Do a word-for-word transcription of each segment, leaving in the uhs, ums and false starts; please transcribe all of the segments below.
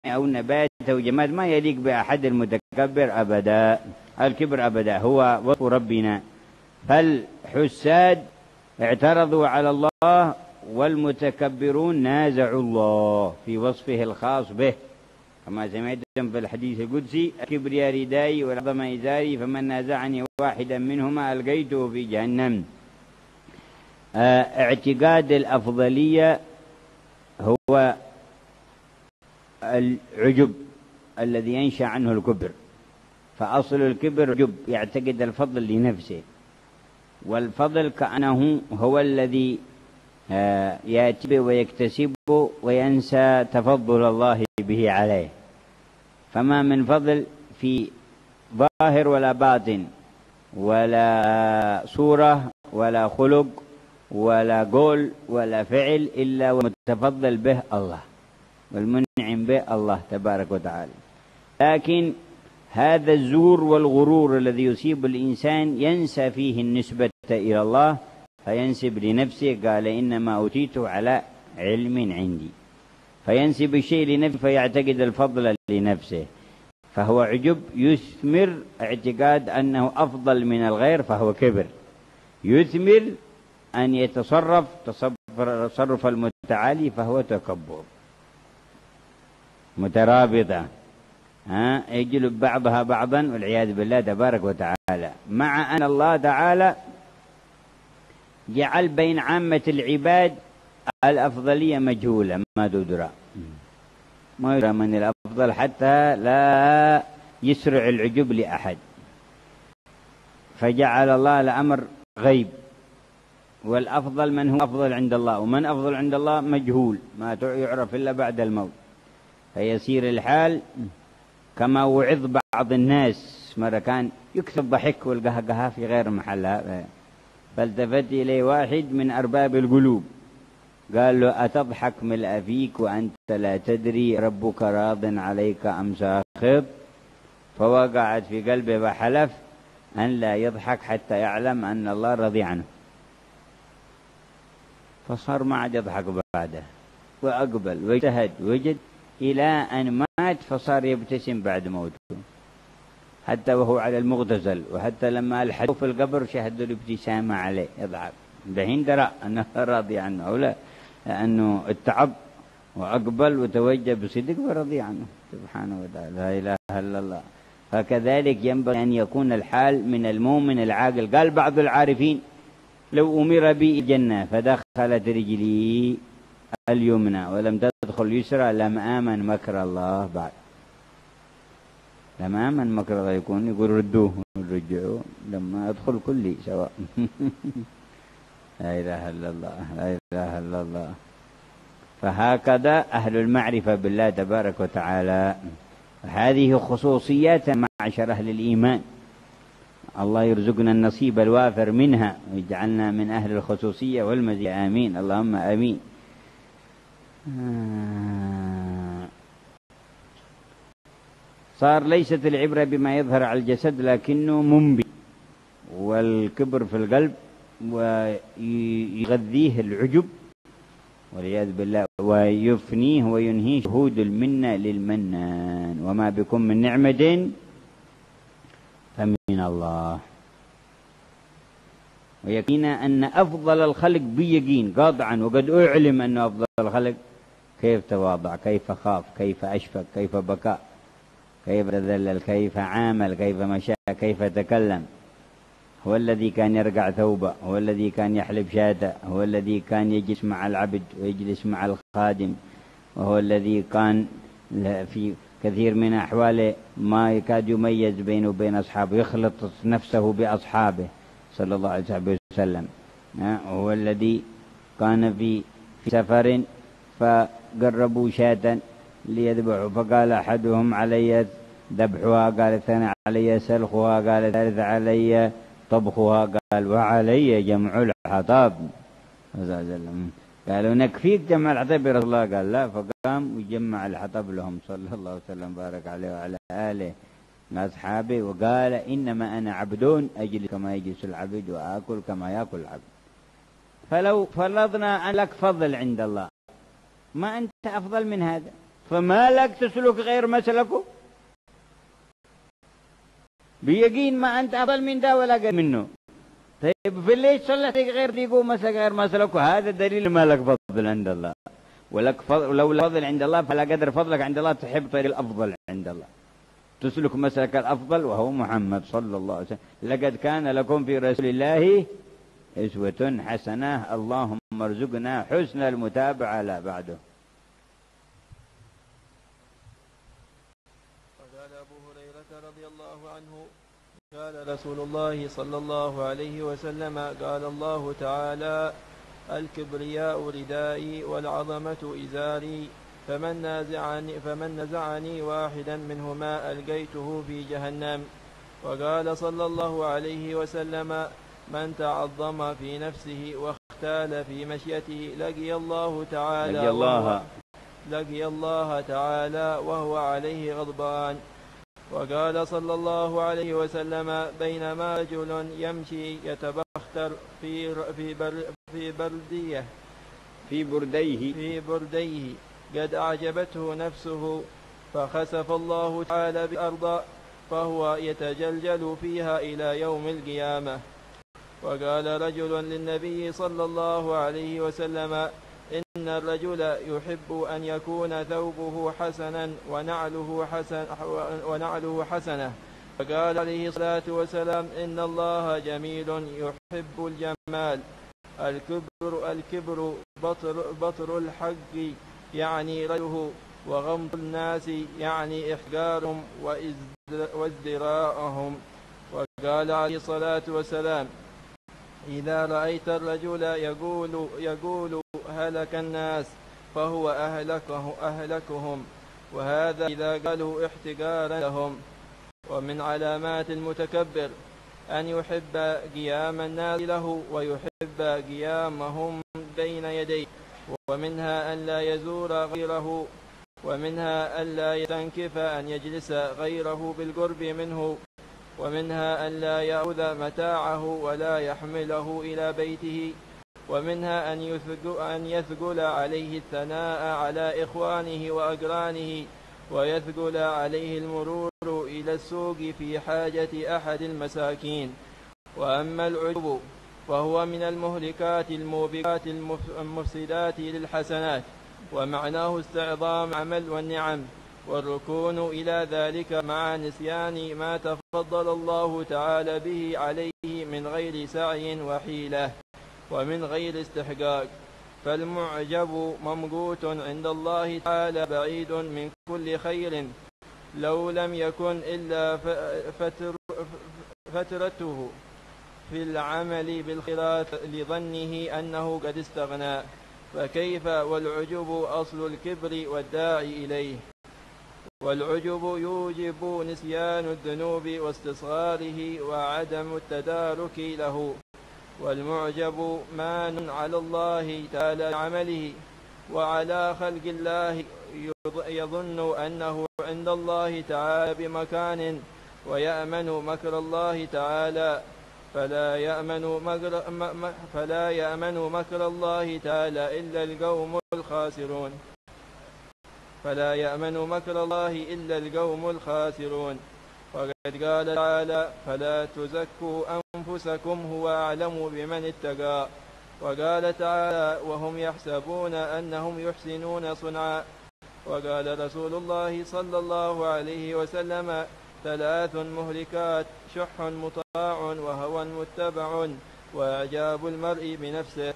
أو نبات أو جماد ما يليق بأحد المتكبر أبدا. الكبر أبدا هو وصف ربنا. فالحساد اعترضوا على الله، والمتكبرون نازعوا الله في وصفه الخاص به، كما سمعتم في الحديث القدسي: الكبرياء ردائي والعظم إزاري، فمن نازعني واحدا منهما ألقيته في جهنم. اه اعتقاد الأفضلية هو العجب الذي ينشأ عنه الكبر، فأصل الكبر عجب، يعتقد الفضل لنفسه، والفضل كأنه هو الذي يأتي به ويكتسبه وينسى تفضل الله به عليه. فما من فضل في ظاهر ولا باطن ولا صورة ولا خلق ولا قول ولا فعل إلا ومتفضل به الله والمنعم به الله تبارك وتعالى. لكن هذا الزور والغرور الذي يصيب الإنسان ينسى فيه النسبة إلى الله، فينسب لنفسه، قال إنما أوتيته على علم عندي، فينسب الشيء لنفسه فيعتقد الفضل لنفسه، فهو عجب يثمر اعتقاد أنه أفضل من الغير فهو كبر، يثمر أن يتصرف تصرف المتعالي فهو تكبر. مترابطة ها يجلب بعضها بعضا والعياذ بالله تبارك وتعالى. مع أن الله تعالى جعل بين عامة العباد الأفضلية مجهولة، ما تدرى ما يدرى من الأفضل حتى لا يسرع العجب لأحد، فجعل الله الأمر غيب، والأفضل من هو أفضل عند الله، ومن أفضل عند الله مجهول ما يعرف إلا بعد الموت. فيصير الحال كما وعظ بعض الناس مرة كان يكتب ضحك والقهقها في غير محلها، فالتفت إليه واحد من أرباب القلوب قال له: أتضحك ملء فيك وأنت لا تدري ربك راض عليك أم ساخط؟ فوقعت في قلبه وحلف أن لا يضحك حتى يعلم أن الله رضي عنه، فصار ما عاد يضحك بعده، وأقبل واجتهد وجد إلى أن مات، فصار يبتسم بعد موته حتى وهو على المغتسل، وحتى لما ألحدوه في القبر شهدوا الابتسامة عليه يضحك، دحين درى أنه راضي عنه أو لا، لأنه اتعب وأقبل وتوجه بصدق ورضي عنه سبحانه وتعالى. لا إله إلا الله. فكذلك ينبغي أن يكون الحال من المؤمن العاقل. قال بعض العارفين: لو أمر بي الجنة فدخلت رجلي اليمنى ولم تدخل اليسرى لم آمن مكر الله بعد. لم آمن مكر الله، يكون يقول ردوه ونرجعوه لما أدخل كلي سواء. لا إله إلا الله، لا إله إلا الله. فهكذا أهل المعرفة بالله تبارك وتعالى. هذه خصوصيات معشر أهل الإيمان، الله يرزقنا النصيب الوافر منها ويجعلنا من أهل الخصوصية والمزية، آمين اللهم آمين. صار ليست العبرة بما يظهر على الجسد لكنه منبي، والكبر في القلب ويغذيه العجب والعياذ بالله، ويفنيه وينهيه شهود المنة للمنان، وما بكم من نعمة فمن الله. ويقينا أن أفضل الخلق بيقين قاطعا، وقد أعلم أن أفضل الخلق كيف تواضع، كيف خاف، كيف أشفق، كيف بكى، كيف تذلل، كيف عامل، كيف مشى، كيف تكلم. هو الذي كان يرقع ثوبه، هو الذي كان يحلب شاته، هو الذي كان يجلس مع العبد ويجلس مع الخادم، وهو الذي كان في كثير من أحواله ما يكاد يميز بينه وبين أصحابه، يخلط نفسه بأصحابه صلى الله عليه وسلم. هو الذي كان في سفر فقربوا شاة ليذبحوا، فقال أحدهم: علي ذبحها، قال الثاني: علي سلخها، قال الثالث: علي طبخها، قال: وعلي جمع الحطب. قالوا: نكفيك جمع الحطب يا رسول الله، قال: لا. فقام ويجمع الحطب لهم صلى الله عليه وسلم بارك عليه وعلى آله أصحابه، وقال: إنما أنا عبد أجلس كما يجلس العبد وآكل كما يأكل العبد. فلو فرضنا أن لك فضل عند الله، ما أنت أفضل من هذا، فما لك تسلك غير مسلكه؟ بيقين ما أنت أفضل من ده ولا أقل منه. طيب في ليش صلت غير يقوم مسلك غير مسلكه؟ هذا دليل ما لك فضل عند الله، ولك فضل، ولو لك فضل عند الله فلا قدر فضلك عند الله تحب طريق الأفضل عند الله، تسلك مسلك الأفضل وهو محمد صلى الله عليه وسلم. لقد كان لكم في رسول الله أسوة حسنة، اللهم ارزقنا حسن المتابعة لا بعده. وقال أبو هريرة رضي الله عنه قال رسول الله صلى الله عليه وسلم قال الله تعالى: الكبرياء ردائي والعظمة إزاري، فمن نازعني, فمن نزعني واحدا منهما ألقيته في جهنم. وقال صلى الله عليه وسلم: من تعظم في نفسه واختال في مشيته لقي الله تعالى لقي الله, لقي الله تعالى وهو عليه غضبان. وقال صلى الله عليه وسلم: بينما رجل يمشي يتبختر في في بر في برديه في برديه في برديه قد أعجبته نفسه، فخسف الله تعالى بالأرض فهو يتجلجل فيها إلى يوم القيامة. وقال رجل للنبي صلى الله عليه وسلم: إن الرجل يحب أن يكون ثوبه حسنا ونعله حسن ونعله حسنة. فقال عليه الصلاة والسلام: إن الله جميل يحب الجمال. الكبر الكبر بطر, بطر الحق يعني رجله، وغمط الناس يعني إحقارهم وازدراءهم. وقال عليه الصلاة والسلام: إذا رأيت الرجل يقول, يقول هلك الناس فهو أهلكه أهلكهم، وهذا إذا قالوا احتقارا لهم. ومن علامات المتكبر أن يحب قيام الناس له ويحب قيامهم بين يديه، ومنها أن لا يزور غيره، ومنها أن لا يستنكف أن يجلس غيره بالقرب منه، ومنها أن لا يأخذ متاعه ولا يحمله إلى بيته، ومنها أن يثقل عليه الثناء على إخوانه وأقرانه، ويثقل عليه المرور إلى السوق في حاجة أحد المساكين. وأما العجب فهو من المهلكات الموبقات المفسدات للحسنات، ومعناه استعظام العمل والنعم والركون إلى ذلك مع نسيان ما تفضل الله تعالى به عليه من غير سعي وحيلة ومن غير استحقاق. فالمعجب ممقوت عند الله تعالى بعيد من كل خير، لو لم يكن إلا فتر فترته في العمل بالخيرات لظنه أنه قد استغنى، فكيف والعجب أصل الكبر والداعي إليه. والعجب يوجب نسيان الذنوب واستصغاره وعدم التدارك له. والمعجب مان على الله تعالى عمله وعلى خلق الله، يظن أنه عند الله تعالى بمكان، ويأمن مكر الله تعالى، فلا يأمن مكر, فلا يأمن مكر الله تعالى إلا القوم الخاسرون فلا يأمن مكر الله إلا القوم الخاسرون. وقد قال تعالى: فلا تزكوا أنفسكم هو أعلم بمن اتقى. وقال تعالى: وهم يحسبون أنهم يحسنون صنعا. وقال رسول الله صلى الله عليه وسلم: ثلاث مهلكات: شح مطاع وهوى متبع وإعجاب المرء بنفسه.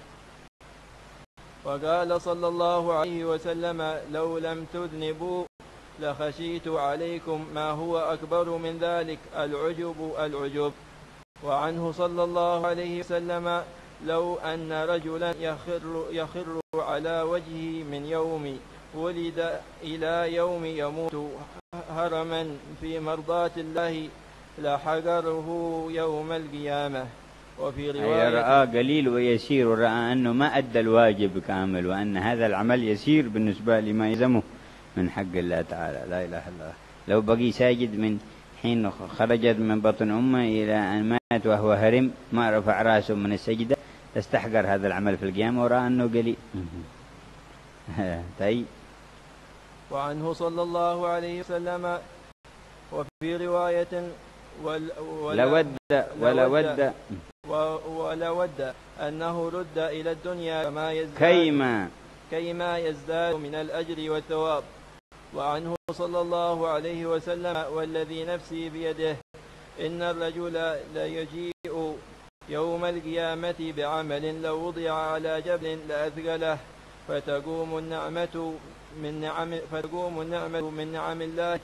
وقال صلى الله عليه وسلم: لو لم تذنبوا لخشيت عليكم ما هو أكبر من ذلك، العجب العجب. وعنه صلى الله عليه وسلم: لو أن رجلا يخر, يخر على وجهه من يوم ولد إلى يوم يموت هرما في مرضاة الله لحقره يوم القيامة. وفي رواية: رأى قليل ويسير، ورأى أنه ما أدى الواجب كامل، وأن هذا العمل يسير بالنسبة لما يلزمه من حق الله تعالى. لا إله إلا الله. لو بقي ساجد من حين خرجت من بطن أمه إلى أن مات وهو هرم ما رفع رأسه من السجدة استحقر هذا العمل في القيامة، ورأى أنه قليل. طيب وعنه صلى الله عليه وسلم وفي رواية ولود ولود ولود أنه رد إلى الدنيا كما يزداد كيما كيما يزداد من الأجر والثواب. وعنه صلى الله عليه وسلم والذي نفسي بيده إن الرجل ليجيء يوم القيامة بعمل لو وضع على جبل لأثقله فتقوم النعمة من نعم فتقوم النعمة من نعم الله